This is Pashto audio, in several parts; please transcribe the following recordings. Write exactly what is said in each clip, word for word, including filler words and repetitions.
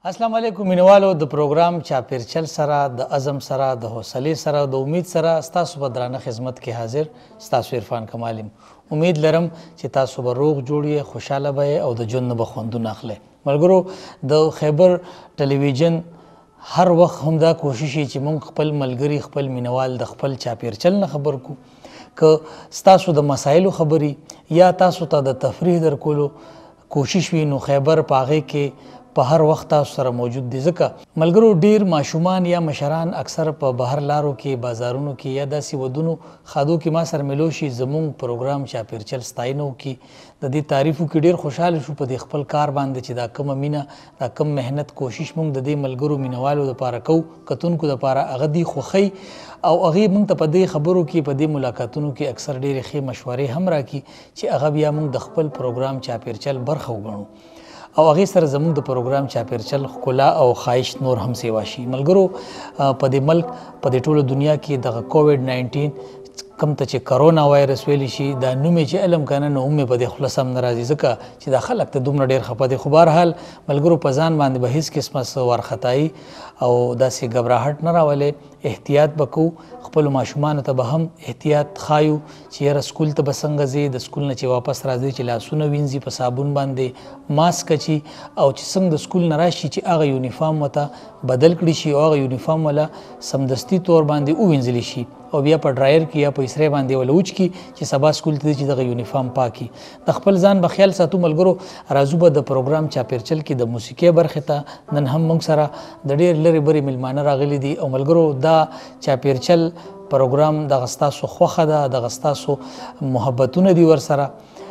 السلام علیکم مینوالو د پروګرام چاپیرچل سره د عزم سره د حوصلې سره د امید سره ستاسو په درانه خدمت کې حاضر ستاسو عرفان کمال یم. امید لرم چې تاسو به روغ جوړ خوشاله به او د ژوند نه به خوندونه اخلئ. ملګرو د خیبر ټلویزیون هر وخت هم دا کوشش چې موږ خپل ملګري خپل مینوال د خپل چاپیرچل نه خبر کو که ستاسو د مسایلو خبري یا تاسو ته د تفریح درکولو کوشش وي نو خیبر په هغې کې په هر وخت تاسو سره موجود دي. ځکه ملګرو ډیر ماشومان یا مشران اکثر په بهر لارو کې بازارونو کې یا داسې ودونو خادو کې ما سره ملو شي زموږ پروګرام چاپیرچل ستاینه وکړي د دې تعریف وکړي. ډیر خوشحاله شو په دې خپل کار باندې چې دا کومه مینه دا کم محنت کوشش موږ د دې ملګرو مینوالو دپاره کوو کتونکو دپاره هغه دي خوښوي او هغې موږ ته په دې خبرو کې په دې ملاقاتونو کې اکثر ډېرې ښې مشورې هم راکړي چې هغه بیا موږ د خپل پروګرام چاپیرچل برخه وګڼو او هغې سره زموږ د پروګرام چاپیرچل ښکلا او ښایست نور هم سیوا شي. ملګرو په دې ملک په دې ټوله دنیا کې دغه کووډ ناینټین کم ته چې کرونا وایرس ویلی شي دا نوم یې چې علم کنه نو هم مې په دې خوله سم نه راځي ځکه چې دا خلک ته دومره ډېر خفه دي. خو بهرحال ملګرو په ځان باندې به هېڅ قسمه څه وارخطایي او داسې ګبراهټ نه راولئ. احتیاط به کوو خپلو ماشومانو ته به هم احتیاط ښایو چې یاره سکول ته به څنګه ځې د سکول نه چې واپس راځئ چې لاسونه وینځي په صابون باندې ماسک اچي او چې څنګه د سکول نه راشي چې هغه یونیفارم ورته بدل کړي شي او هغه یونیفارم وله سمدستي طور باندې ووینځلی شي او بیا په ډرایر کې یا په اسرې باندې وله وچ کړي چې سبا سکول ته چې دغه یونیفارم پاکي. د خپل ځان به خیال ساتو ملګرو. راځو به د پروګرام چاپیرچل کې د موسیقۍ برخې ته نن هم موږ سره د ډېر لرې برې میلمانه راغلي دي او ملګرو دا چاپیرچل پروګرام دغه ستاسو خوښه ده دغه ستاسو محبتونه دي ورسره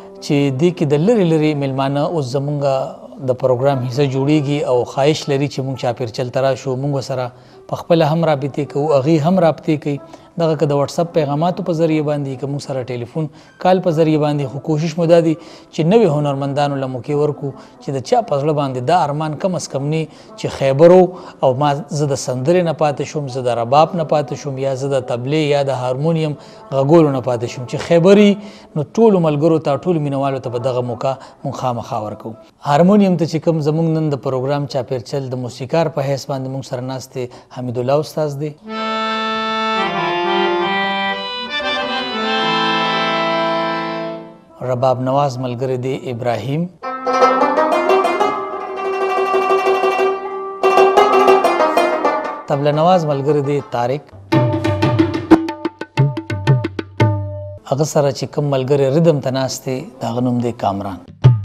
چې دې کې د لرې لرې میلمانه اوس زمونږ د پروګرام حصه جوړیږي او خواهش لري چې مونږ چاپیرچل ته راشو مونږ سره په خپله هم رابطې کوو هغې هم رابطې کوي دغه که د وټسپ پیغاماتو په ذریعه باندې که موږ سره ټلیفون کال په ذریعه باندې خو کوشش مو دا دی چې نوې هنرمندانو له موقع ورکو چې د چا په زړه باندې دا ارمان کم از کم نه چې خیبر او ما زه د سندرې نه پاتې شوم زه د رباب نه پاتې شوم یا زه د تبلې یا د هارمونیم غږولو نه پاتې شوم چې خیبري نو ټولو ملګرو ته ټولو مینوالو ته به دغه موقع مونږ خامخا ورکوو. هارمونیم ته چې کوم زموږ نن د پروګرام چاپیرچل د موسیقار په حیث باندې مونږ سره ناست دی حمیدالله استاذ دی. رباب نواز ملګری دی ابراهیم. طبله نواز ملګری دی طارق. هغه سره چې کوم ملګری ردم ته ناست دی د هغه نوم دی کامران.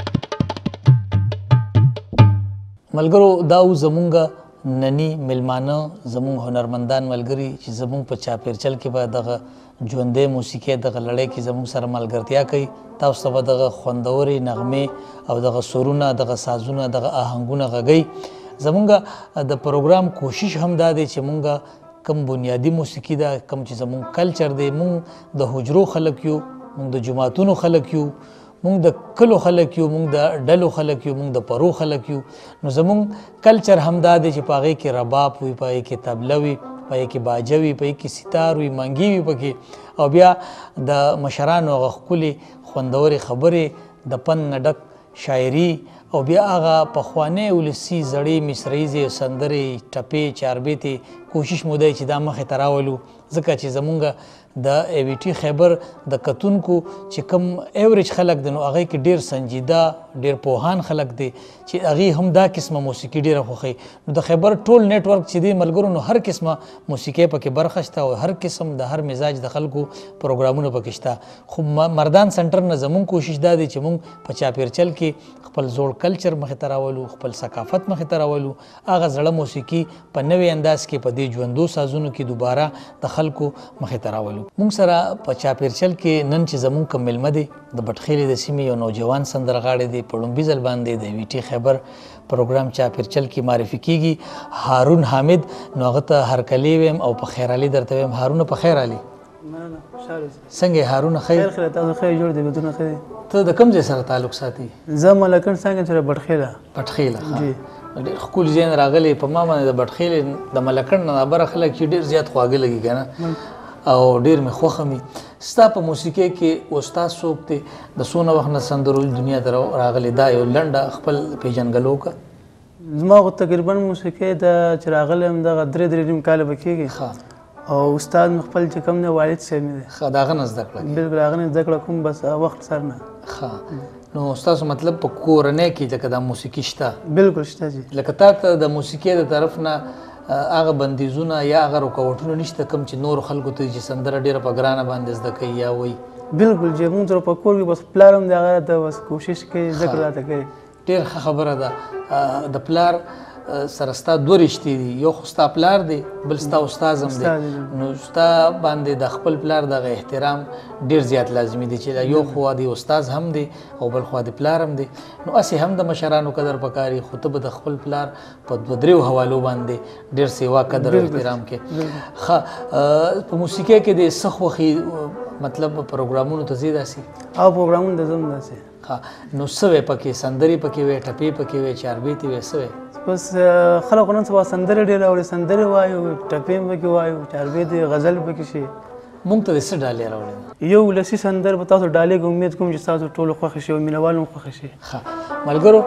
ملګرو دا و زمونږ ننی میلمانه زمونږ هنرمندان ملګري چې زمونږ په چاپیرچل کې به دغه ژوندی موسیقۍ دغه لړۍ کې زمونږ سره ملګرتیا کوي. تاسو ته به دغه خوندورې نغمې او دغه سرونه دغه سازونه دغه آهنګونه غږوي. زمونږ د پروګرام کوشش هم دا دی چې مونږ کم بنیادي موسیقي ده کم چې زمونږ کلچر دی مونږ د حجرو خلک یو مونږ د جوماتونو خلک یو مونږ د کلو خلک یو مونږ د ډلو خلک یو مونږ د پرو خلک یو نو زمونږ کلچر هم دا دی چې په هغې کې رباب وي په هغې کې تبله وي په هغې کې باجه وي په هغې کې ستار وي منګي وي پکې او بیا د مشرانو هغه ښکلې خوندورې خبرې د پند نه ډک شاعري او بیا هغه پخوانی ولسي زړې مصریزې سندرې ټپې چاربیتې کوشش مو دی چې دا مخې ته راولو ځکه چې زمونږ د ای وی ټي خیبر د کتونکو چې کوم ایوریج خلک دی نو هغې کې ډېر سنجیده ډېر پوهان خلک دی چې هغې هم دا قسمه موسیقي ډېره خوښوي. نو د خیبر ټول نیټورک چې دی ملګرو نو هر قسمه موسیقۍ پکې برخه شته او هر قسم د هر مزاج د خلکو پروګرامونه پکې شته. خو مردان سنټر نه زمونږ کوشش دا دی چې مونږ په چاپیرچل کې خپل زوړ کلچر مخې ته راولو خپل ثقافت مخې ته راولو هغه زړه موسیقي په نوې انداز کې په دې ژوندو سازونو کې دوباره د خلکو مخې ته راولو. مونږ سره په چاپیرچل کې نن چې زمونږ کوم میلمه دی د بټخیلې د سیمې یو نوجوان سندرغاړی دی په لومبي ځل باندې د وي ټي خیبر پروګرام چاپیرچل کې معرفي کیږي هارون حامد. نو هغه ته هرکلی ویم او په خیر علي درته ویم. هارونه په خیر علي څنګه هارونه خیر خیر تاسو خیر جوړ دی بدون خیر. ته د کوم ځای سره تعلق ساتي؟ زه ملکن څنګه سره بټخیله بټخیله جی ډېر ښکلي ځای نه راغلی په ما باندې د بټخیلې د ملکن نه نابره خلک چې ډېر زیات خواږه لګي که نه او ډېر مې خوښه مې. ستا په موسیقۍ کې استاد څوک دی د څونه وخت نه سندرو دنیا ته راغلی دا یو لنډه خپل پیژنګلو وکړه. زما خو تقریبا موسیقي د چې راغلی یم دغه درې درې نیم کاله به کېږي او استاد مې خپل چې کوم دی والد صاحب مې دی ښه د هغه نه زده کړه بلکل هغه نه زده کړه کوم بس وخت سر نه ښه نو ستاسو مطلب په کورنۍ کې لکه دا موسیقي شته بلکل شته جي لکه تا ته د موسیقۍ د طرف نه هغه بندیزونه یا هغه رکاوټونه نشته کوم چې نورو خلکو ته چې سندره ډېره په ګرانه باندې زده کوي یا وایي بلکل جي مونږ سره په کور کې بس پلار هم د هغه ته بس کوشش کوي زده کړه راته کوي ډېر ښه خبره ده د پلار سره ستا دوه رشتې دي یو خو ستا پلار دی بل ستا استاذ هم دی نو ستا باندې د خپل پلار دغه احترام ډېر زیات لازمي دی چې یو خوا دی استاذ هم دی او بل خوا د پلار هم دی نو هسې هم د مشرانو قدر پکاري خو ته به د خپل پلار په دوه دریو حوالو باندې ډېر سیوا قدر او احترام کې ښه په موسیقۍ کې د څه خوښي مطلب پروګرامونو ته ځې داسې او پروګرامونو ته ځم داسې ښه نو څه وې پکې سندرې پکې وې ټپې پکې وې چاربیتې وې څه وې بس خلکو نن سبا سندرې ډېرې اوري سندرې وایو ټپې هم پکې وایو چاربیتې غزل پکې شي مونږ ته د څه ډالۍ راوړې یو ولسي سندر به تاسو ډالۍ کې امید کوم چې تاسو ټولو خوښه شي او مینهوال هم خوښه شي ښه ملګرو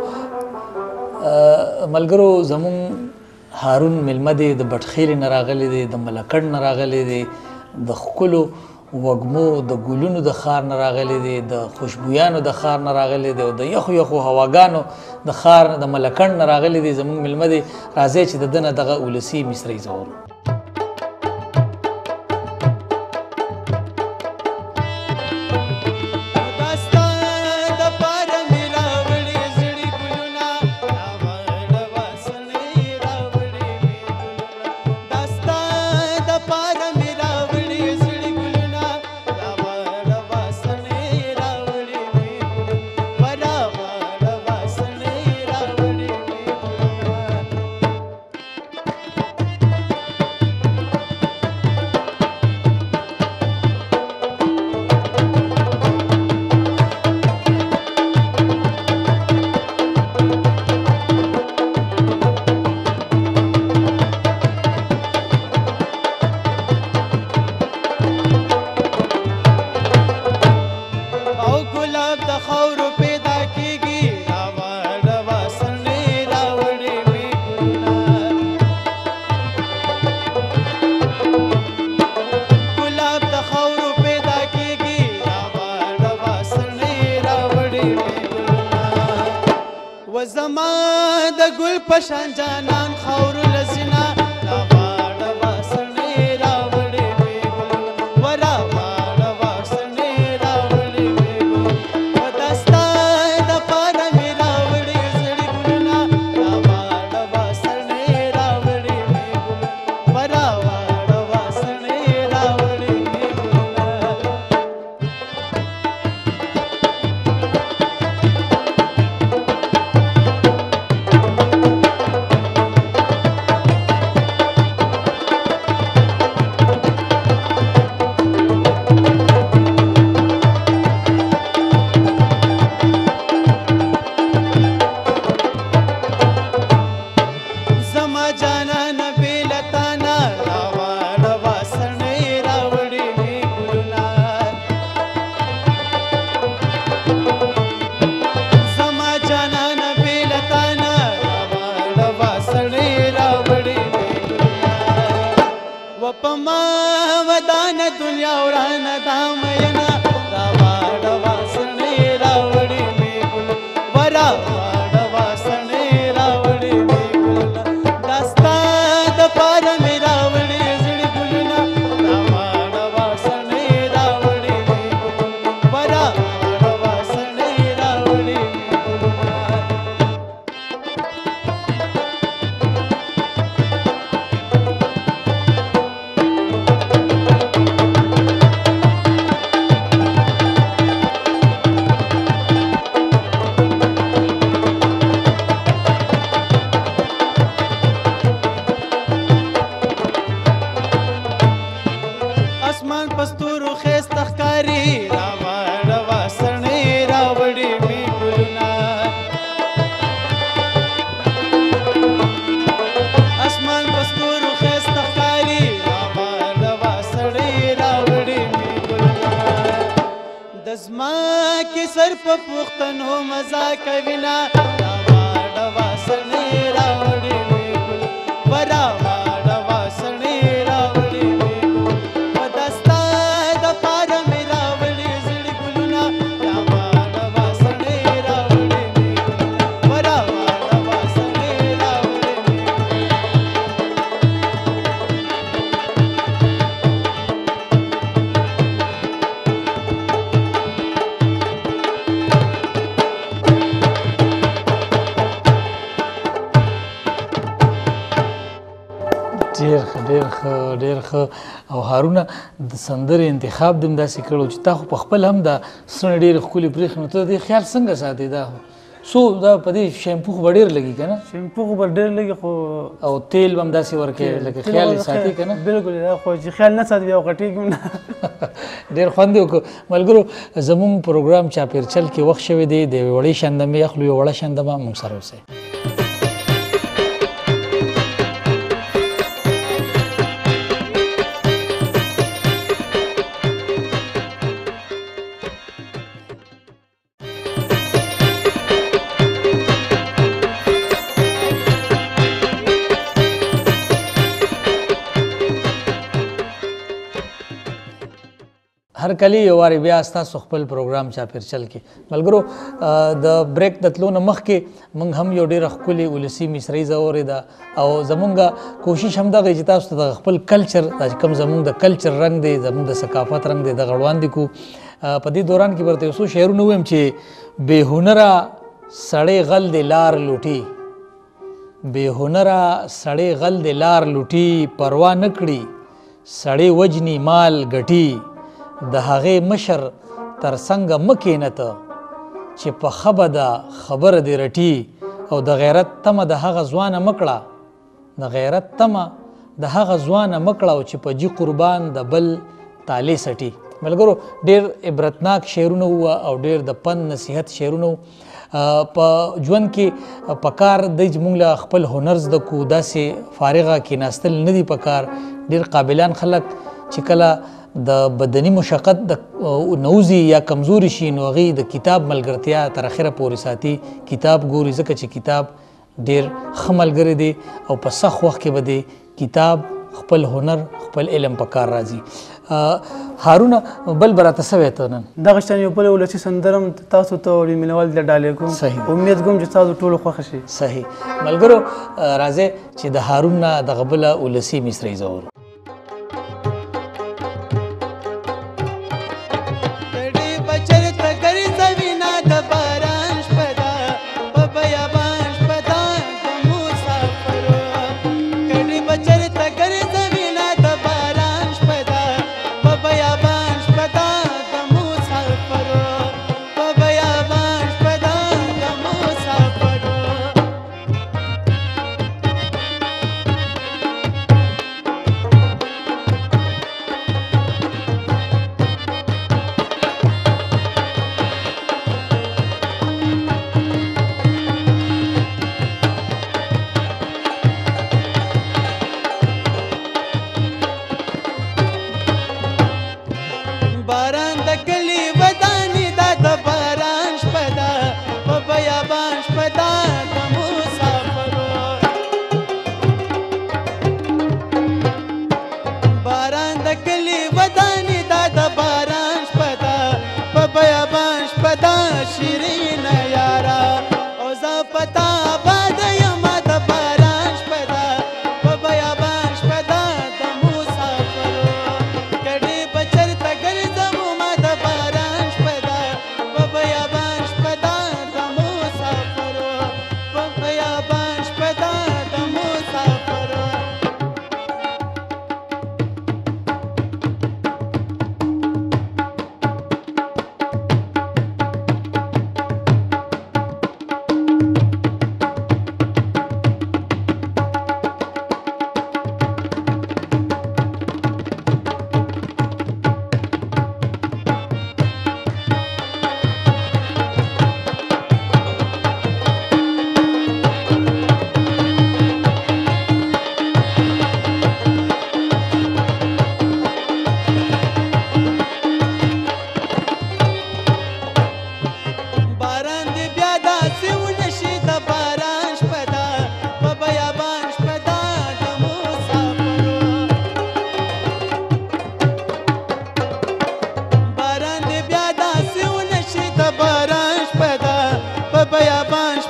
ملګرو زمونږ هارون میلمه دی د بټخیلې نه راغلی دی د ملکړ نه راغلی دی د ښکلو وږمو د ګلونو د ښار نه راغلی دی د خوشبویانو د ښار نه راغلی دی او د یخو یخو هواګانو د ښار د ملکڼ نه راغلی دی زموږ میلمه دی راځئ چې د ده نه دغه ولسي مصرۍ ځورو پشان جانان خور لزنا لا واړه واسنه راوړې وې ورا واړه واسنه راوړې وې ودستا د پاره مې راوړې زړې ګلنا لا واړه واسنه راوړې وې ورا واړه واسنه راوړې دنیا ورانه دامینا دا واړه واسنه راوړې مې ګل ورا واړه واسنه راوړې مې ګل داستا د پاره مې راوړې زړې ګلنا دا واړه واسنه راوړې مې ګل ورا واړه واسنه راوړې مې پستورو خیست تخکاری راوړه واسنه راوړې مې ګلونه اسمان پستورو خیست تخکاری راوړه واسنه راوړې مې ګلونه د زما کې سر په پوښتنو مزه کوي نه راوړه واسنه वासणे रावड़ी में गुल वरा वाड़ वासणे रावड़ी में गुल वदस्ता द पार में रावड़ी जिड़ गुलना या वाड़ वासणे रावड़ी में गुल वरा वाड़ वासणे रावड़ी में ډېر ښه ډېر ښه ډېر ښه او هارونه د سندرې انتخاب دې هم داسې کړی چې تا خو په خپل هم دا څڼې ډېرې ښکلې پرېښې نو ته د دې خیال څنګه ساتې دا څو دا په دې شیمپو خو به ډېر لګي که نه شیمپو خو به ډېر لګي خو او تیل به هم داسې ورکوې لکه خیال یې ساتې که نه بلکل دا خو چې خیال نه ساتي بیا غټېږي هم نه ډېر خوند یې وکړو ملګرو زموږ پروګرام چاپېرچل کې وخت شوی دی د یوې وړې شندمې اخلو یو وړه شندمه موږ سره اوسئ هر کلی یو وارې بیا ستاسو خپل پروګرام چاپېرچل کې ملګرو د بریک د تلو نه مخکې موږ هم یو ډېره ښکلې ولسي مصرۍ ځورې ده او زمونږ کوشش هم دغه چې تاسو ته د خپل کلچر دا چې کوم زمونږ د کلچر رنګ دی زمونږ د ثقافت رنګ دی دغه وړاندې کړو په دې دوران کې به ورته یو څو شعرونه ووایم چې بې هنره سړی غل د لار لوټي بې هنره سړی غل د لار لوټي پروا نه کړي سړی وجني مال ګټي د هغې مشر تر څنګه مه کښېنه ته چې په ښه بده خبره دې رټي او د غیرت تمه د هغه ځوانه مه کړه د غیرت تمه د هغه ځوانه مه کړه او چې په جي قربان د بل تالې سټي ملګرو ډېر عبرتناک شعرونه وه او ډېر د پند نصیحت شعرونه وو په ژوند کې پکار دی چې موږ له خپل هنر زده کړو داسې فارغه کېناستل نه دي پکار ډېر قابلان خلک چې کله د بدني مشقت د نوزي یا کمزوري شي نو هغوی د کتاب ملګرتیا تر اخره پورې ساتي کتاب ګوري ځکه چې کتاب ډېر ښه ملګری دی او په سخت وخت کې به دی کتاب خپل هنر خپل علم په کار راځي هارونه بل به راته څه وایې ته نن دغه شان یو بل ولسي سندره هم تاسو ته وړي مینوال ته ډالۍ کوم صحیح امید کوم چې تاسو ټولو خوښه شي صحیح ملګرو راځئ چې د هارون نه دغه بله ولسي مصرۍ ځورو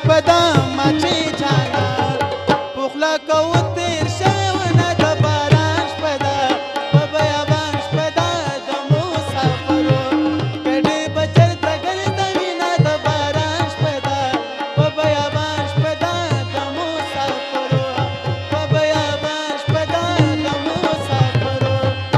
شپدا مچې جانا پخلا کو تیر شونه د باران شپدا په بیابان شپدا د مسافرو کډې بچر تګر د وینا د باران شپدا په بیابان شپدا د مسافرو په بیابان شپدا د مسافرو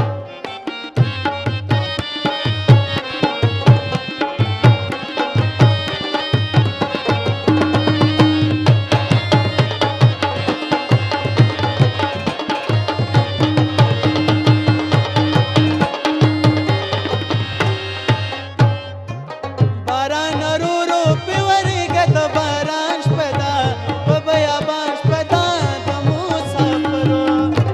باران رو رو پیوریږه د باران شپدا په بیابان شپدا د مسافرو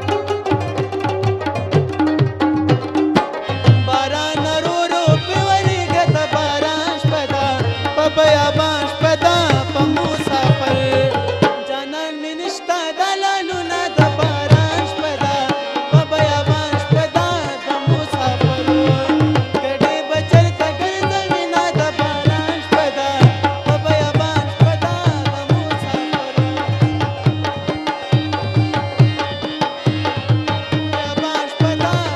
باران رو رو پیوریږه د باران شپدا په بیابان شپدا په مسافر جانان مې نشته د لالونه د باران شپدا په بیابان شپدا د مسافرو ګډې بچر ته ګرځوي نه د باران شپدا په بیابان شپدا د مسافرو بیابان شپدا د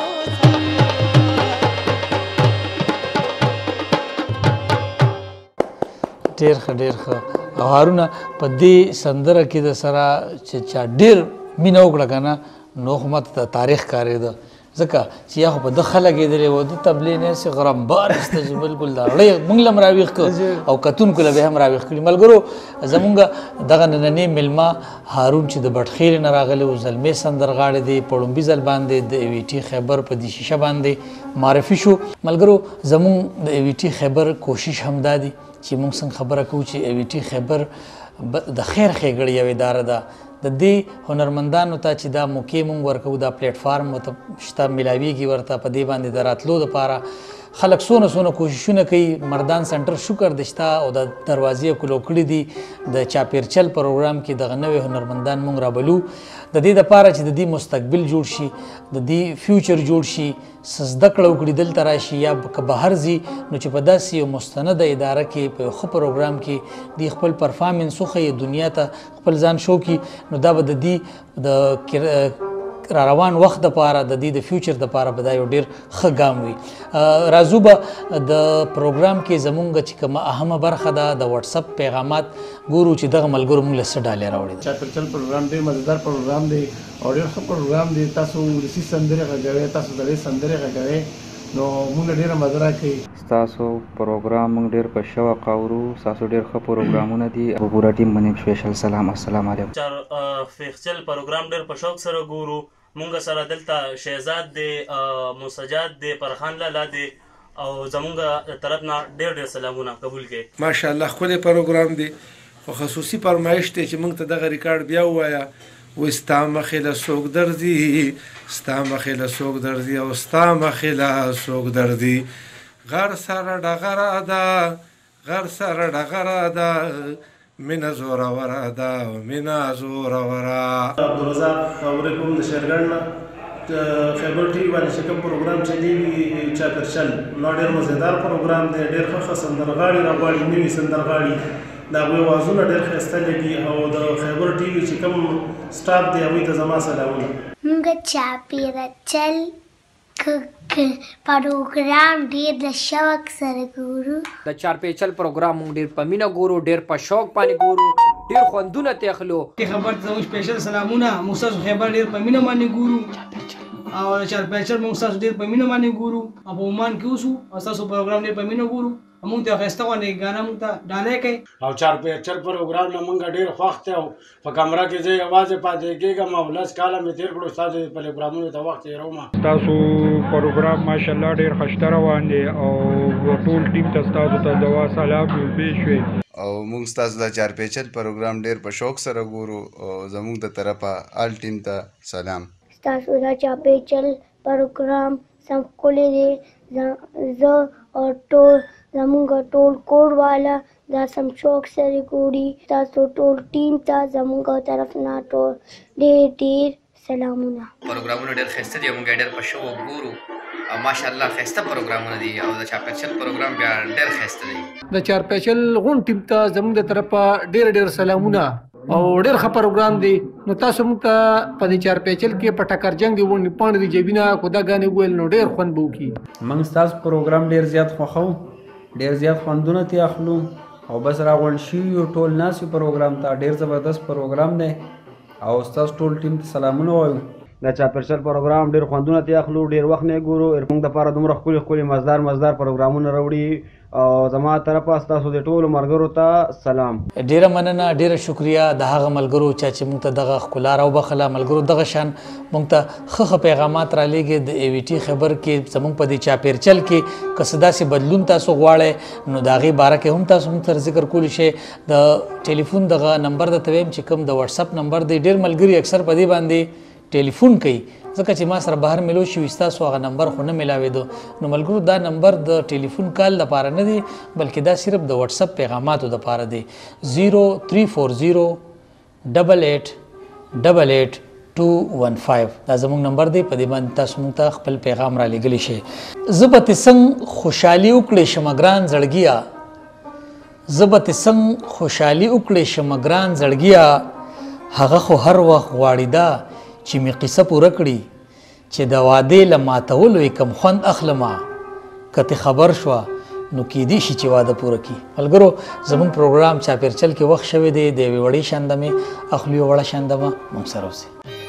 مسافرو ډیر ښه ډیر ښه او هارونه په دې سندره کې د سره چې چا ډیر مینه وکړه که نه نو خو ماته د تاریخ کارېده ځکه چې یا خو په ده ښه لګېدلی و د تبلې نه هسې غرمبار ایسته چې بلکل د رړۍ موږ له هم راویښ کړ او کتونکو له به هم راویښ کړي ملګرو زمونږ دغه نننې میلمه هارون چې د بټخیرې نه راغلی و زلمی سندرغاړی دی په لومبي ځل باندې د ای وي ټي خیبر په دې شیشه باندې معرفي شو ملګرو زمونږ د ای وي ټي خیبر کوشش هم دا دی چې موږ څنګه خبره کوو چې ای وي ټي خیبر د خیر ښېګړې یو اداره ده د دې هنرمندانو ته چې دا موقع موږ ورکوو دا پلیټفارم ورته شته میلاویږي ورته په دې باندې د راتلو دپاره خلک څونه څونه کوششونه کوي مردان سنټر شکر د شته او د دروازې کلو کړي دي د چاپیرچل پروګرام کې دغه نوې هنرمندان موږ رابلو د دې دپاره چې د دې مستقبل جوړ شي د دې فیوچر جوړ شي څه زده کړه وکړي دلته راشي یا که بهر ځي نو چې په داسې یو مستنده اداره کې په یو ښه پروګرام کې دوی خپل پرفارمنس وښیي دنیا ته خپل ځان شو کړي نو دا به د دې د را روان وخت دپاره د دې د فیوچر دپاره به دا یو ډېر ښه ګام وي راځو به د پروګرام کې زمونږ چې کومه اهمه برخه ده د وټساپ پیغامات ګورو چې دغه ملګرو موږ له څه ډالۍ راوړي ده چاپیرچل پروګرام ډېر مزیدار پروګرام دی او ډېر ښه پروګرام دی تاسو ولسي سندرې غږوئ تاسو دړې سندرې غږوئ نو موږ ډېره مزه راکوي ستاسو پروګرام موږ ډېر په شوق اورو ستاسو ډېر ښه پروګرامونه دي په پوره ټیم باندې سپیشل سلام السلام علیکم فیخچل پروګرام ډېر په شوق سره ګورو مونږ سره دلته شهزاد دی مسجاد دی فرخان لالا دی او زمونږ طرف نه ډېر ډېر سلامونه قبول کړئ ماشاءالله ښکلی پروګرام دی خو خصوصي فرمایش دی چې موږ ته دغه ریکارډ بیا ووایه وایي ستا مخې له څوک درځي ستا مخې له څوک درځي او ستا مخې له څوک درځي غر سره ډغره ده غر سره ډغره ده مینه زوروره ده مینه زوروره عبدالرزاق خبرې کوم د شهرګڼ نه خیبر ټي وي باندې چې کوم پروګرام چلیږي چاپیرچل نو ډېر مزیدار پروګرام دی ډېر ښه ښه سندرغاړي راغواړي نوي سندرغاړي د هغوی اوازونه ډېر ښایسته لګي او د خیبر ټي وي چې کوم سټاف دی هغوی ته زما سلامونه موږ چاپیرچل پروګرام ډېر د شوق سره ګورو د چارپیچل پروګرام موږ ډېر په مینه ګورو ډېر په شوق باندې ګورو ډېر خوندونه ته اخلو خبر ته زموږ سپیشل سلامونه موږ تاسو خبر ډېر په مینه باندې ګورو او چارپیچل موږ تاسو ډېر په مینه باندې ګورو او په عمان کې اوسو او تاسو پروګرام ډېر په مینه ګورو موږ ته ښایسته غوندې ګانا موږ ته ډالۍ کوي او چارپیچل پروګرام نه موږ ډېر خوښ دی او په کمره کې زه یوازې پاتې کېږم او لس کاله مې تېر کړو ستاسو پروګرامونو ته وخت تېروم ستاسو پروګرام ماشاءالله ډېر ښایسته روان دی او ټول ټیم ته ستاسو ته دوا سلام پیش وي او موږ ستاسو د چارپیچل پروګرام ډېر په شوق سره ګورو او زموږ د طرفه آل ټیم ته سلام ستاسو د چاپیرچل پروګرام سم ښکلی دی زه او ټول زموږ ټول کور والا دا سم شوق سره ګوري تاسو ټول ټیم ته زموږ طرف نه ټول ډېر ډېر سلامونه پروګرامونه ډېر ښایسته دي موږ ډېر په شوق ګورو او ماشاءالله ښایسته پروګرامونه دي او د چاپېرچل پروګرام بیا ډېر ښایسته دی. د چارپیچل غون ټیم ته زموږ د طرفه ډېر ډېر سلامونه او ډېر ښه پروګرام دی. نو تاسو موږ ته په دې چارپیچل کې په ټکر جنګ دی ونې پاڼې د جیبینه خداګانې وویل نو ډېر خوند به وکړي. موږ ستاسو پروګرام ډېر زیات خوښوو، ډېر زیات خوندونه ترې اخلو او بس راغونډ شوي یو ټول ناست یو پروګرام ته. ډېر زبردست پروګرام دی او ستاسو ټول ټیم ته سلامونه وایو. د چاپېرچل پروګرام ډېر خوندونه ترې اخلو، ډېر وخت نه ګورو. موږ دپاره دومره ښکلي ښکلي مزدار مزدار پروګرامونه راوړي او زما طرفه ستاسو د ټولو ملګرو ته سلام. ډیره مننه، ډیره شکریه د هغه ملګرو چې موږ ته دغه ښکلا راوبخله. ملګرو دغه شان موږ ته ښه ښه پیغامات رالیږي د ای وي ټي خبر کې زموږ په دې چاپېرچل کې که څه داسې بدلون تاسو غواړئ نو د هغې باره کې هم تاسو موږ ته ذکر کولی شئ. د ټلیفون دغه نمبر درته ویم چې کوم د وټساپ نمبر دی، ډېر ملګري اکثر په دې باندې ټلیفون کوي ځکه چې ما سره بهر ملو شوي ستاسو هغه نمبر خو نه میلاوېدو. نو ملګرو دا نمبر د ټلیفون کال لپاره نه دی بلکې دا صرف د وټساپ پیغاماتو دپاره دی. زیرو تھری فور زیرو ډبل ایټ ډبل ایټ ټو ون فایو دا زموږ نمبر دی. په دې باندې تاسو موږ ته خپل پیغام را لیږلی شئ. زه به تې څنګ خوشحالي وکړې شمه ګران زړګیه، زه به تې څنګ خوشحالي وکړې شمه ګران زړګیه، هغه خو هر وخت غواړي دا چې مې قصه پوره کړي چې د وعدې له ماتولو یې کم خوند اخلمه، که تې خبر شوه نو کیدی شي چې واده پوره کړي. ملګرو زموږ پروګرام چاپېرچل کې وخت شوی دی، د یوې وړې شاندمې اخلو یو وړه شاندمه موږ سره اوسئ.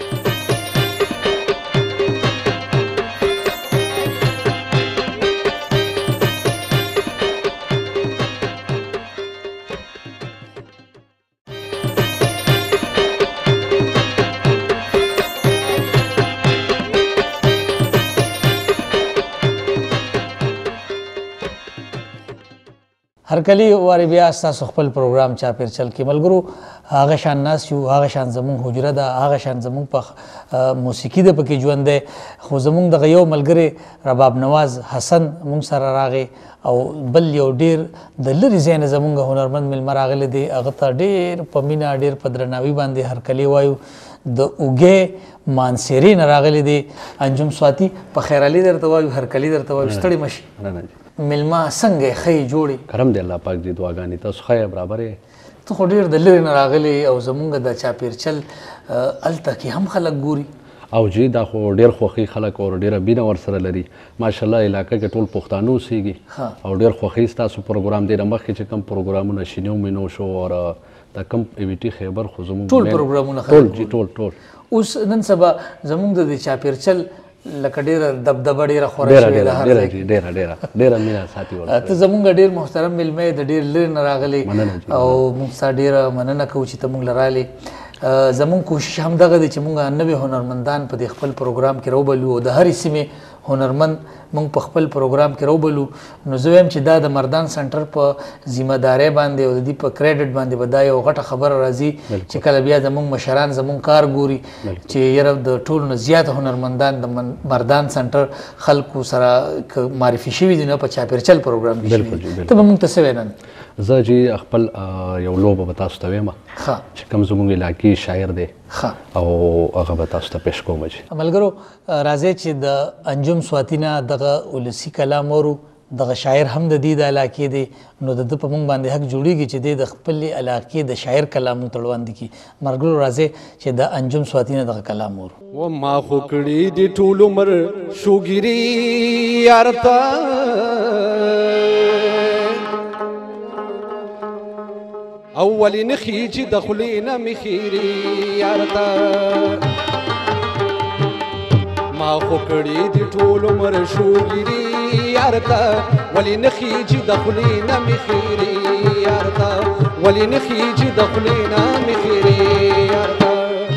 هر کلی وارې بیا ستاسو خپل پروګرام چاپېرچل کې ملګرو هغه شان ناست یو، هغه شان زموږ حجره ده، هغه شان زموږ په موسیقي ده پکې ژوند دی. خو زموږ دغه یو ملګری رباب نواز حسن موږ سره راغی او بل یو ډېر د لرې ځای نه زموږ هنرمند مېلمه راغلی دی. هغه ته ډېر په مینه ډېر په درناوي باندې هر کلی وایو. د اوږې مانسیرې نه راغلی دی انجم سواتی. په خیرعلي درته وایو، هر کلی درته وایو. ستړي مه شي مېلمه څنګه یې ښه یې جوړې؟ کرم دی الله پاک دې دعاګانې تاسو ښه یې برابر یې. ته خو ډېر د لرې نه راغلی او زمونږ د چاپېرچل هلته کې هم خلک ګوري او جی دا خو ډېر خوښي خلک او ډېره مینه ورسره لري. ماشاءالله علاقه کې ټول پښتانه اوسېږي او ډېر خوښي ستاسو پروګرام دی. مخکې چې کوم پروګرامونه شینو مینو شو او دا کوم ای وي ټي خیبر خو زموږ ټول پروګرامونه ټول جی ټول ټول اوس نن سبا زموږ د چاپېرچل لکه ډېره دبدبه ډېره خوره شوې ده هر ځای کې. ډېره ډېره ډېره مینه ساتي ورسره. ته زموږ ډېر محترم مېلمه یې د ډېر لرې نه راغلی او موږ ستا ډېره مننه کوو چې ته موږ له رالې. زموږ کوشش هم دغه دی چې موږ نوې هنرمندان په دې خپل پروګرام کې راوبلو او د هرې سیمې هنرمند موږ په خپل پروګرام کې راوبلو. نو زه وایم چې دا د مردان سنټر په ذمه دارۍ باندې او د دې په کریډټ باندې به دا یو غټه خبره راځي چې کله بیا زموږ مشران زموږ کار ګوري چې یاره د ټولو نه زیات هنرمندان د مردان سنټر خلکو سره معرفي شوي دي نو په چاپېرچل پروګرام کې شوي. ته به موږ ته څه وایې نن؟ زه چې خپل یو لوبه به تاسو ته وایم چې کوم زموږ علاقې شاعر دی او هغه به تاسو ته پیش کوم. ملګرو راځئ چې د انجم سواتی نه دغه ولسي کلام اورو. دغه شاعر هم د دې د علاقې دی نو د ده په موږ باندې حق جوړېږي چې دی د خپلې علاقې د شاعر کلام موږ ته وړاندې کړي. ملګرو راځئ چې د انجم سواتی نه دغه کلام اورو. و ما خو کړي دي ټول عمر شوګیري یار ته اولي نخيجي دخلينا مخيري يارتا ما خو کړي دي ټول عمر شوګيري یارتا ولي نخيجي دخلينا مخيري یارتا ولي نخيجي دخلينا مخيري یارتا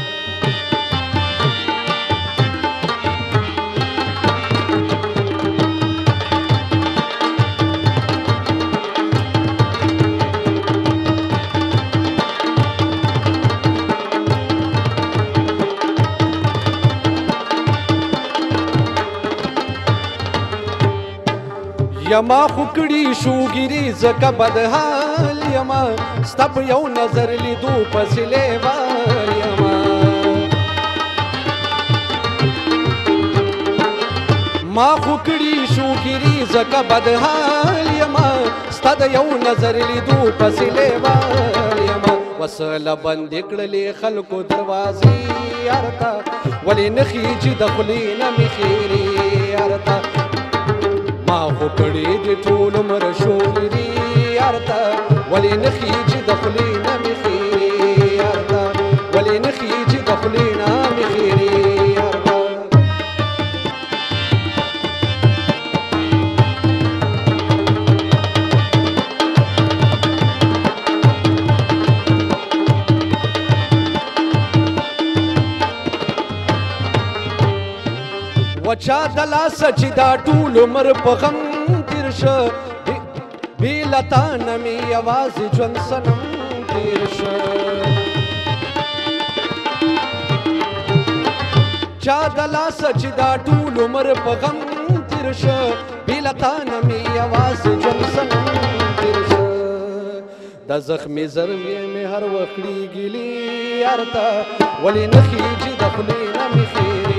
یما خو کړي شوګيري زکه بدحال یما ستپ یو نظر لیدو پسې لیوال یما ما خو کړي شوګیري زکه بدحال یما ستا د یو نظر لیدو پسې لیوال یما وسله بندې کړلې خلکو دروازې یارته ولې نه خیجي د خولې نه مې خیرې یارته ما خو کړي د ټول عمر شوګیري یارته ولې نه خیجي د خولې نه مې خیرې یارته ولې نه خیجي د خولې نه مې خیرې وچا د لاسه چې دا ټول عمر په غم تېر شه بې له تا نه مې یوازې ژوند صنم تېر شه چا د لاسه چې دا ټول عمر په غم تېر شه بې له تا نه مې یوازې ژوند صنم تېر شه د زخمي زرمې مې هر وخت کړي ګیلې یار ته ولې نه خیجي د خولې نه مې خیرې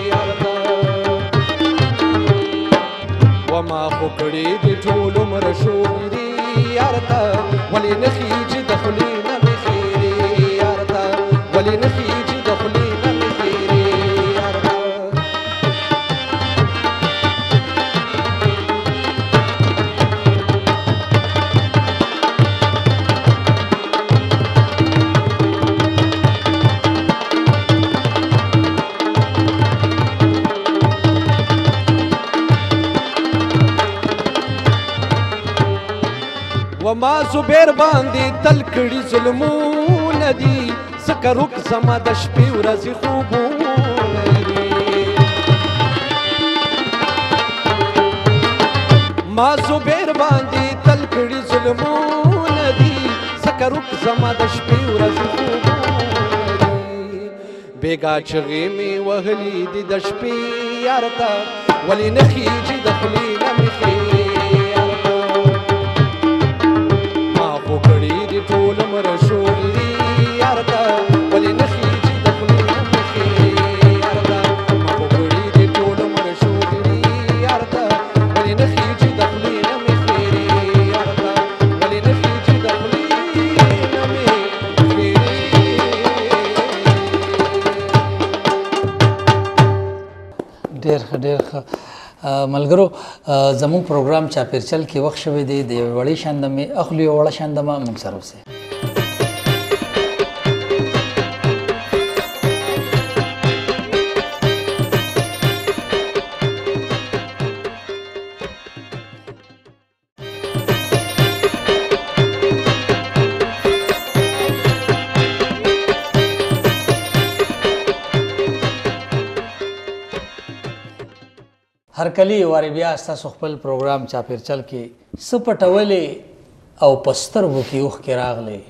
وما خو کړي د ټول عمر شوګیري یار ته ولې نه خیجي د خولې نه مې خیرې یار ته ولې نه خیجي د خولې نه مې خیرې یار ته وما زبیر باندې تل کړي ظلمونه دي ځکه روک زما د شپې ورځې خوبونه دي ما زبیر باندې تل کړي ظلمونه دي ځکه روک زما د شپې ورځې خوبونه دي بېګا چغې مې وهلي دي د شپې یار ته ولې نه خیجي د خولې نه مې خیرې ټول عمر شوګیري یار ته ولې نه خیجي د خولې نه مې خیرې یار ته ما خو کړي د ټول عمر شوګیري یار ته ولې نه خیجي د خولې نه مې خیرې یار ته ولې نه خیجي د خولې نه مې خیرې. ډېر ښه ډېر ښه ملګرو زموږ پروګرام چاپیرچل کې وخت شوی دی د یوې وړې شاندمې اخلو یوه وړه شاندمه موږ سره اوسئ. هر کلی وارې بیا ستاسو خپل پروګرام چاپیرچل کې څه پټولې او په سترګو کې اوښکې راغلې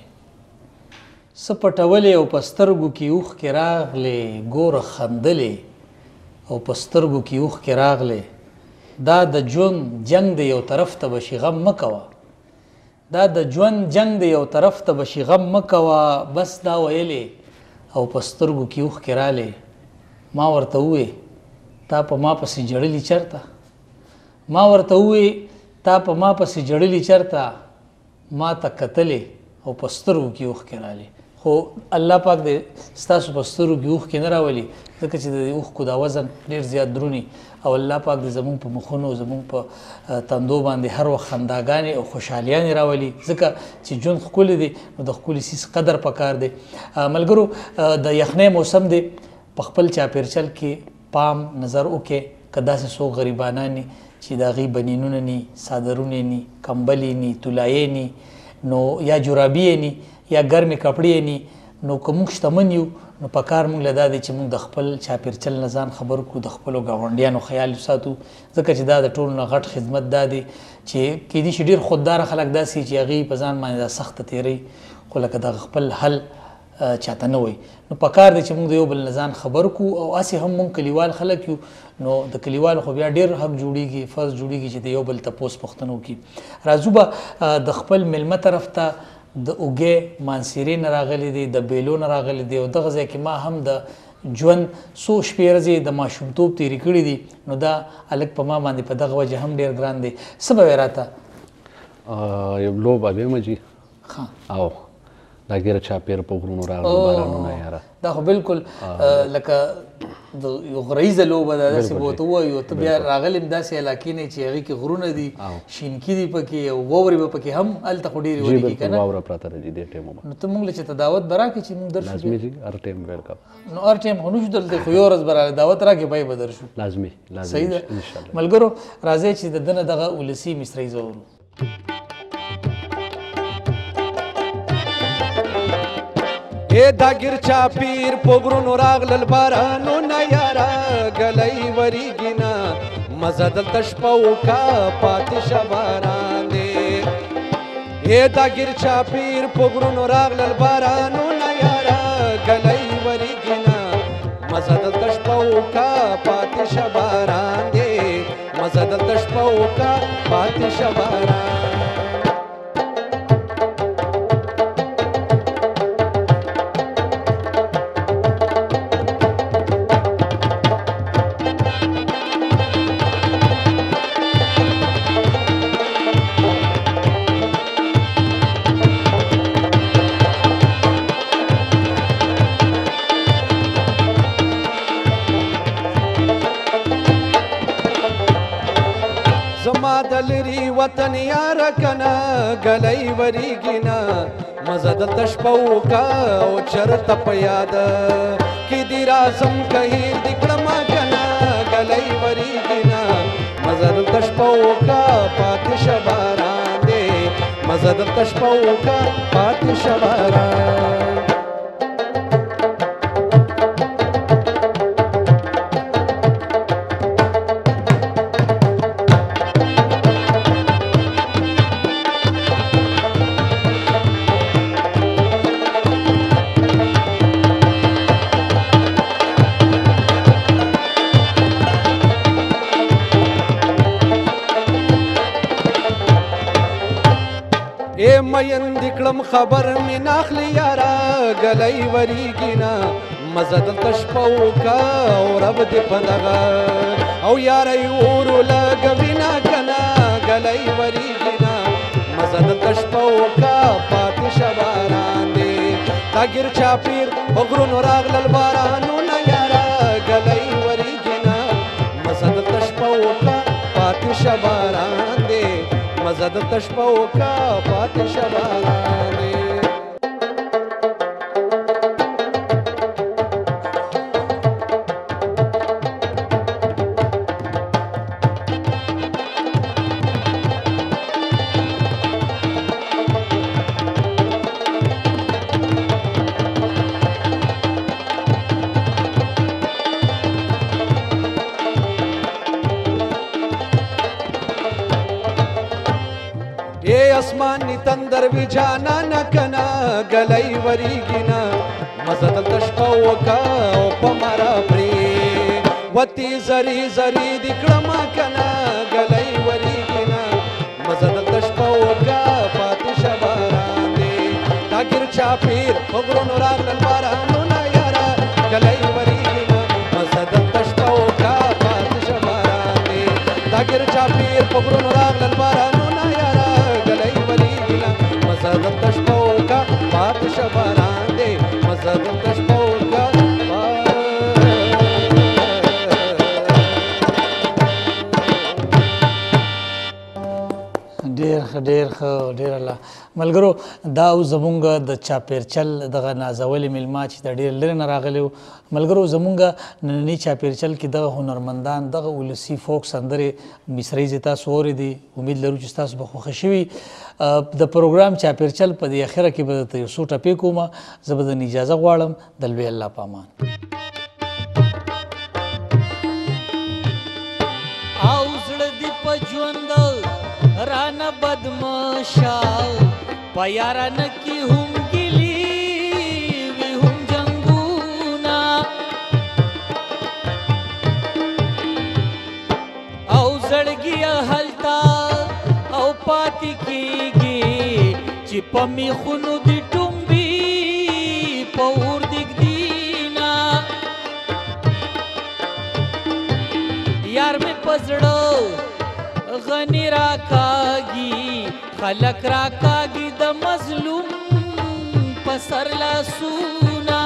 څه پټولې او په سترګو کې اوښکې راغلې ګوره خندلې او په سترګو کې اوښکې راغلې دا د ژوند جنګ د یو طرف ته به شي غم مه کوه دا د ژوند جنګ د یو طرف ته به شي غم مه کوه بس دا ویلې او په سترګو کې اوښکې رالې ما ورته ووې تا په ما پسې جړلي چرته ما ورته ووې تا په ما پسې جړلي چرته ما ته کتلې او په سترګو کې اوښکې رالې خو الله پاک دې ستاسو په سترګو کې اوښکې نه راولي ځکه چې د اوښکو دا وزن ډېر زیات دروني او الله پاک دې زموږ په مخونو زموږ په تندو باندې هر وخت خنداګانې او خوشحالیانې راولي ځکه چې ژوند ښکلی دی نو د ښکلي څیز قدر پکار دی. ملګرو د یخنۍ موسم دی په خپل چاپیرچل کې پام نظر وکړئ که داسې څوک غریبانان ني چې د هغې بنینونه ني څادرونه ني کمبلې ني تولایې ني نو یا جرابې ني یا ګرمې کپړې ني نو که موږ شتمن یو نو په کار موږ له دا دی چې موږ د خپل چاپیرچل نه ځان خبر کړو د خپلو ګاونډیانو خیال وساتو ځکه چې دا د ټولو نه غټ خدمت دا دی چې کیدای شي ډېر خودداره خلک داسې چې هغې په ځان باندې دا سخته تېروي خو لکه دغه خپل حل چاته نه وي نو په کار دی چې موږ د یو بل نه ځان خبر کړو او هسې هم موږ کلیوال خلک یو نو د کلیوالو خو بیا ډېر حق جوړېږي فرض جوړېږي چې د یو بل تپوس پوښتنه وکړي. راځو به د خپل میلمه طرف ته د اوږې مانسیرې نه راغلی دی د بیلو نه راغلی دی او دغه ځای کې ما هم د ژوند څو شپې ورځې د ماشومتوب تېرې کړي دي نو دا هلک په ما باندې په دغه وجه هم ډېر ګران دی. څه به وایې راته؟ یو لوبه بیمه جي او دا ګیره چاپېره په غرونو راغلل بارانونه یاره دا خو بالکل لکه د یو غریزه لوبه ده داسې به ورته ووایو ته بیا راغلی م داسې علاقې نه چې هغې کې غرونه دي شینکي دي پکې او واورې به پکې هم هلته خو ډېرې ولیږي که نه واوره پراته ده جي دې ټایمو نو ته موږ له چې ته دعوت به راکړې چې موږ درشو لازمي جي هر ټایم ویلکم نو هر ټایم خو نشو دلته خو یو ورځ به راغلی دعوت راکړې بیا به درشو لازمي لازمي صحیح ده ملګرو راځئ چې د ده نه دغه ولسي مصرۍ زورو. اے دا ګر چاپیر پوګرونو راغلل بارانونه یاره ګلی وریږي نه مزه دلته شپه وکه پاتې شه باران دی. اے دا ګر چاپیر پوګرونو راغلل بارانونه یاره ګلی وریږي نه مزه دلته شپه وکه پاتې شه باران دی مزه دلته شپه وکه پاتې شه باران. دلری وطن یار کنا گلی وریږي نه مزه دلته شپه وکه او چرته په یاد کې دې رازم کهیر دې کړمه کنه گلی وریږي نه مزه دلته شپه وکه پاتې شه باران دی مزه دلته شپه وکه پاتې شه باران. مین دکړم خبر می ناخلی یارا گلی وریږي نه مزه دلته شپه وکه او رب دې په دغه او یاره یې اور لګوي نه کنه گلی وریږي نه مزه دلته شپه وکه پاتې شه باران دی. دا ګر چاپیر په غرونو راغلل بارانونه یاره گلی وریږي نه مزه دلته شپه وکه پاتې شه باران دی مزه دلته شپه وکه پاتې شه باران دی. اسمانی تندر وی جانا نکنا گلی وریږي نه مزه دلته شپه وکه او په مره پرې وتې زري زري دې کړمه کنه گلی وریږي نه مزه دلته شپه وکه پاتې شه باران دی. دا ګر چاپیر په غرونو راغلل بارانونه یاره گلی وریږي نه مزه دلته شپه وکه پاتې شه باران دی. دا ګر چاپیر په غرونو راغلل بارانونه یاره گلی وریږي نه مزه دلته شپه وکه پاتې شه باران دی مزه دلته شپه وکه ډېر ښه ډېر ښه ډېر الله ملګرو دا اوس زمونږ د چاپېرچل دغه نازولې میلمه چې د ډېر لرې نه راغلي وو ملګرو زمونږ ننني چاپېرچل کې دغه هنرمندان دغه ولسي فوک سندرې مصرۍ زې تاسو اورې دي امید لرو چې ستاسو به خوښه شوي د پروګرام چاپېرچل په دې اخره کې به درته یو څو ټپې کومه زه به درنه اجازه غواړم د لوی الله په امان. او زړه دې په ژوند رانه بدماشا په یارانه کې هم ګیلي وي هم جنګونه او زړګي هلته او پاتې کېږي چې په میخونو دې ټومبي په اور دېږدي نه بنی راکاږي خلک راکاږي د مظلوم په سر لاسونه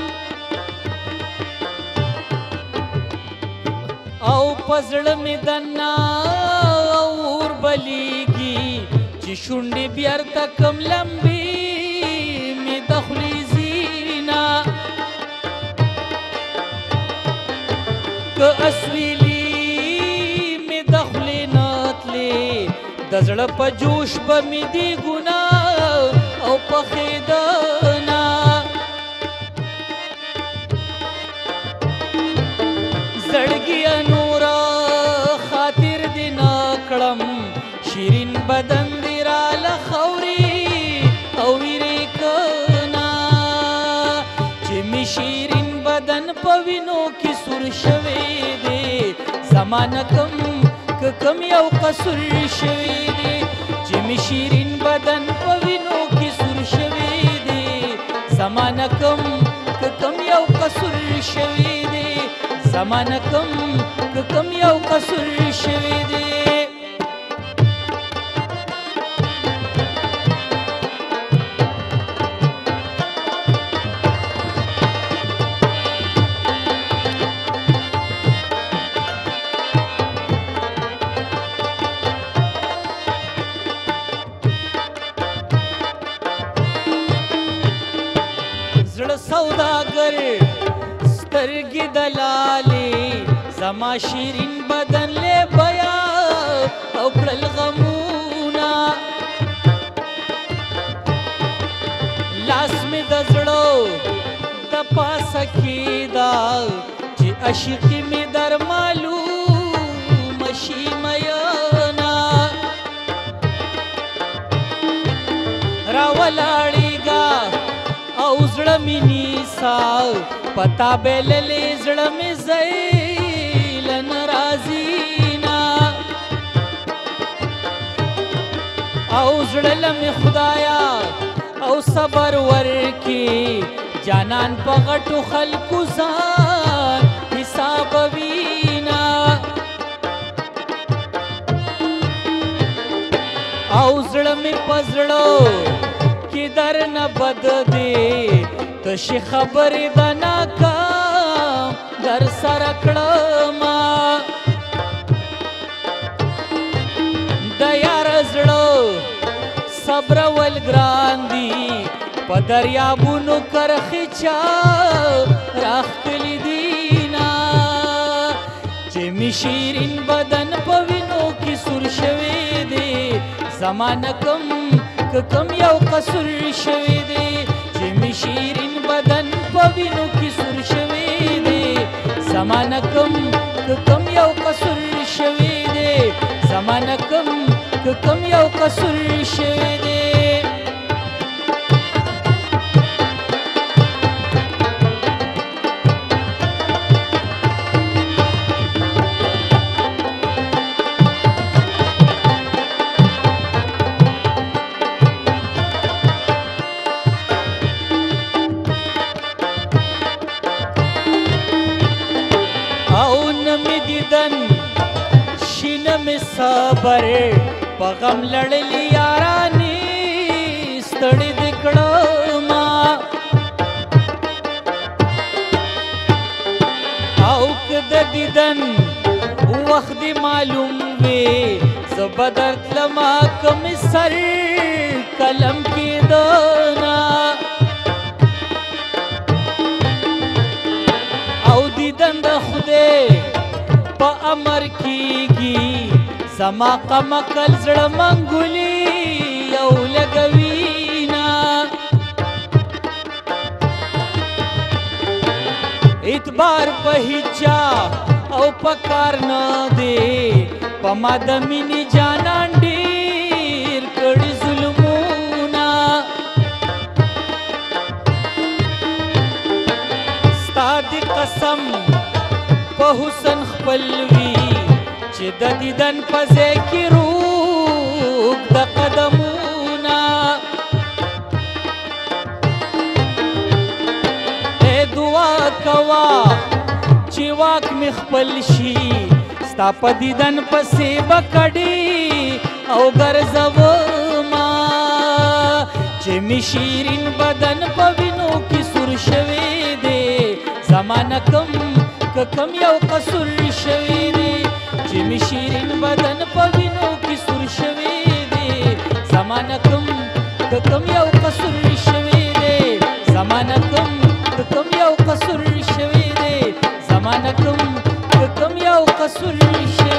او په زړه مې دننه اور بلیږي چې شونډې بیرته کم لمبې مې د خولې زینه که اسویلي مې د خولې نه تلې د زړه په جوش به مې دې ګناه او پخېدنه زړګیه نوره خاطر دې نه کړم شیرین بدن دې راله خورې او ویرې کنه چې مې شیرین بدن په وینو کې سور شوی دی زما نه کم که کم یو قصور شوی دی چې مې شیرین بدن په وینو کې سور شوی دی زما نه کم که کم یو قصور شوی دی زما نه کم که کم یو قصور شوی دی سوداگر سترګې دلالې زما شیرین بدن له بیا او کړل غمونه لاس مې د زړه د پاسه کېدا چې عشقي مې در معلوم شي مینا راولاړېږه او زړه مې نیسا پتا بیللې زړه مې زیلن رازینا او زړه لمې خدایا او صبر ورکی جانان په غټو خلکو ځان حساب وینا او زړه مې په زړه کی در نه بد دی تشي خبرې د ناکام در سره کړما د یار زړه صبر ول ګران دي په دریابونو کرخې چا راخلی دینا چې می شیرین بدن په وینو کې سور شوی دی زمانه کم که کم یو قصور شوی دی چې می شیرین بدن په وینو کې سور شوی دی زمانه کم که کم یو قصور شوی دی زمانه کم که کم یو قصور شوی دی صبر په غم لړلی یارانې ستړي د کړما او که د دیدن وخت دې معلوم وي زه به درتلما کم سر قلم کېدنا او دیدن د خدای په امر کېږي زما قمقل زړه منګولي یو لګوینا اعتبار په هیچا او په کار نه دی په ما د مینې جانان ډېر کړي ظلمونه ستا د قسم په حسن خپل وي چې د دیدن په ځای کې روږ د قدمونه ای دعا کوه چې واک مې خپل شي ستا په دیدن پسې به کډې او ګرځوما چې می شیرین بدن په وینو کې سور شوی دی زمانه کم که کم یو قصور شوی دی چې می شیرین بدن په وینو کې سور شوی دی زمانه کم که کم یو قصور شوی دی زمانه کم که کم یو قصور شوی دی زمانه کم که کم یو قصور شوی